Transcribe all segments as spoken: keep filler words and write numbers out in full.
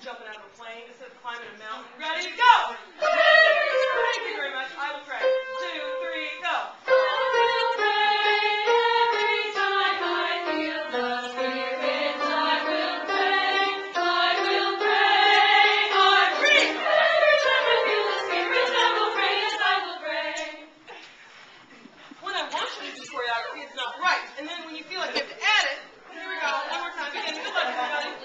jumping out of a plane instead of climbing a mountain. Ready, go! Thank you very much. I will pray. Two, three, go. I will pray every time I feel the Spirit. I will pray. I will pray. I pray. Every time I feel the Spirit, I will pray. Yes, I will pray. When I want you to do choreography, it's not right. And then when you feel like you have to add it, here we go. One more time. Again, good luck, everybody.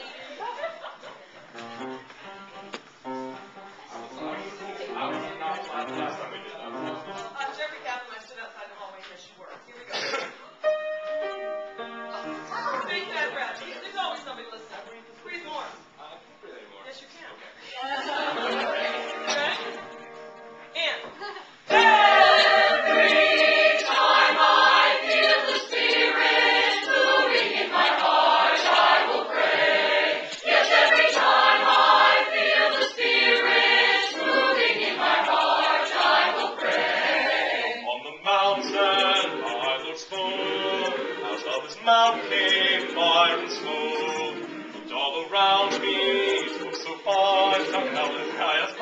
Last time we did that. Uh, Jeffrey Kaplan, I stood outside the hallway. Yes, you were. Here we go. Oh, big fat breath. There's always somebody listening. Breathe more. I can't breathe anymore. Yes, you can. Okay. Ready? And. Every time I feel the Spirit moving in my heart, I will pray. Yes, every time I feel the Spirit moving in my heart, I will pray. On the mountain I looked full, out of his mouth came fire and smoke. Looked all around me, it looked so fine, stuck out as high as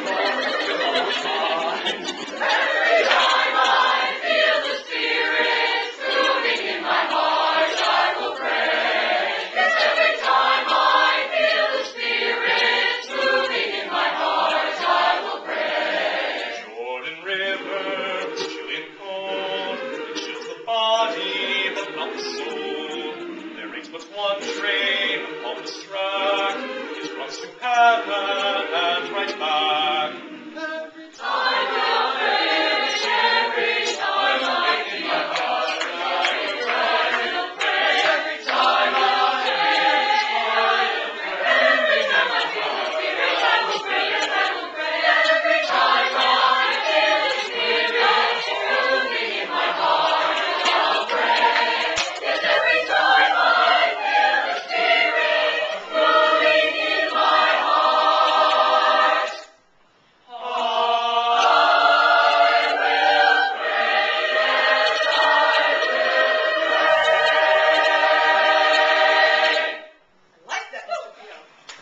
Every time I feel the Spirit moving in my heart, I will pray. Yes, every time I feel the Spirit moving in my heart, I will pray. Jordan River, chilly and cold, it chills the body but not the soul. There ain't but one train upon this track, it runs to heaven and right back.